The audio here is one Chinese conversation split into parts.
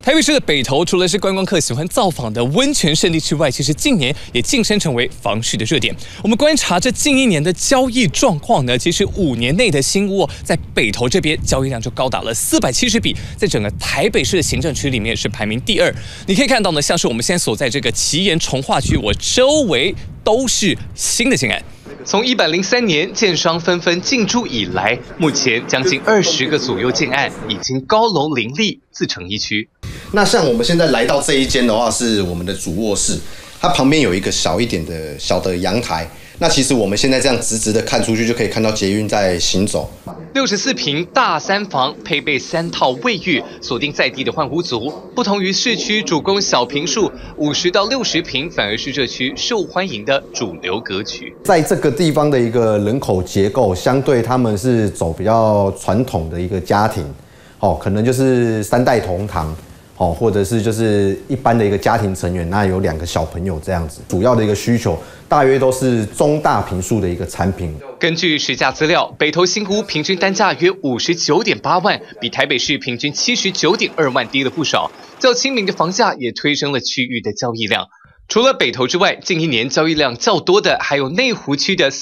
台北市的北投，除了是观光客喜欢造访的温泉胜地之外，其实近年也晋升成为房市的热点。我们观察这近1年的交易状况呢，其实5年内的新屋在北投这边交易量就高达了470笔，在整个台北市的行政区里面是排名第2。你可以看到呢，像是我们现在所在这个奇岩重划区，我周围都是新的建案。 从103年建商纷纷进驻以来，目前将近20个左右建案已经高楼林立，自成一区。 那像我们现在来到这一间的话，是我们的主卧室，它旁边有一个小一点的小的阳台。那其实我们现在这样直直的看出去，就可以看到捷运在行走。 64坪大3房，配备3套卫浴，锁定在地的换屋族。不同于市区主攻小坪数50到60坪，反而是这区受欢迎的主流格局。 在这个地方的一个人口结构，相对他们是走比较传统的一个家庭，可能就是3代同堂。 或者是就是一般的一个家庭成员，那有2个小朋友这样子，主要的一个需求大约都是中大坪数的一个产品。 根据实价资料，北投新屋平均单价约59.8万，比台北市平均79.2万低了不少。较亲民的房价也推升了区域的交易量。 除了北投之外，近1年交易量较多的还有内湖区的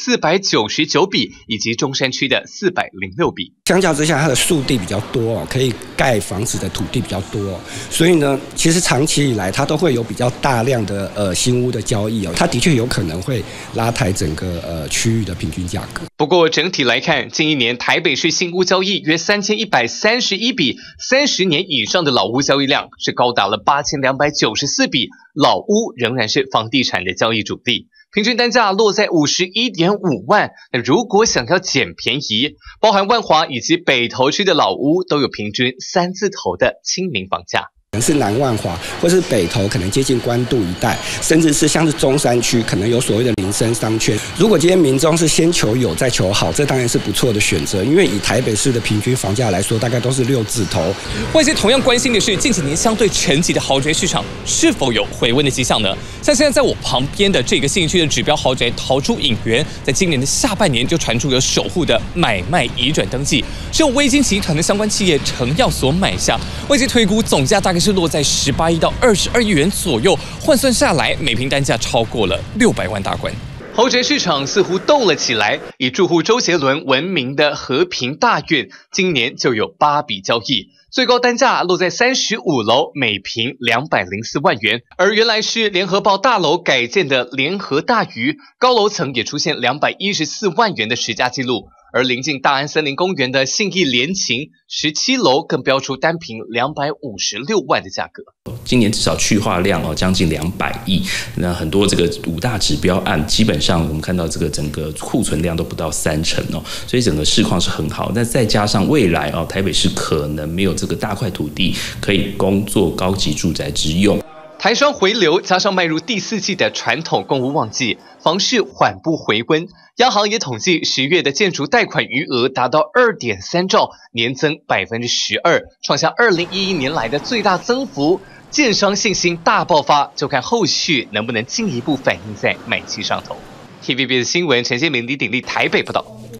499笔，以及中山区的406笔。 相较之下，它的树地比较多，可以盖房子的土地比较多，所以呢，其实长期以来它都会有比较大量的新屋的交易哦，它的确有可能会拉抬整个区域的平均价格。 不过整体来看，近1年台北市新屋交易约3131笔，30年以上的老屋交易量是高达了8294笔。 老屋仍然是房地产的交易主力，平均单价落在51.5万。那如果想要捡便宜，包含万华以及北投区的老屋都有平均3字头的亲民房价。 可能是南万华，或是北投，可能接近关渡一带，甚至是像是中山区，可能有所谓的民生商圈。如果今天民众是先求有再求好，这当然是不错的选择。因为以台北市的平均房价来说，大概都是6字头。 外界同样关心的是，近几年相对沉寂的豪宅市场是否有回温的迹象呢？像现在在我旁边的这个信义区的指标豪宅桃珠影园，在今年的下半年就传出有首户的买卖移转登记，是由威金集团的相关企业成药所买下，外界推估总价大概是落在18亿到22亿元左右，换算下来，每平单价超过了600万大关。豪宅市场似乎动了起来，以住户周杰伦闻名的和平大院，今年就有8笔交易，最高单价落在35楼，每平204万元。而原来是联合报大楼改建的联合大鱼，高楼层也出现214万元的实价记录。 而临近大安森林公园的信义联勤17楼更标出单坪256万的价格。 今年至少去化量将近200亿，那很多这个5大指标案，基本上我们看到这个整个库存量都不到30%哦，所以整个市况是很好。但再加上未来台北市可能没有这个大块土地可以供做高级住宅之用。 台商回流，加上迈入第4季的传统购物旺季，房市缓步回温。央行也统计10月的建筑贷款余额达到2.3兆，年增12%，创下2011年来的最大增幅。建商信心大爆发，就看后续能不能进一步反映在买气上头。TVB 的新闻，陈建明、李鼎立台北报道。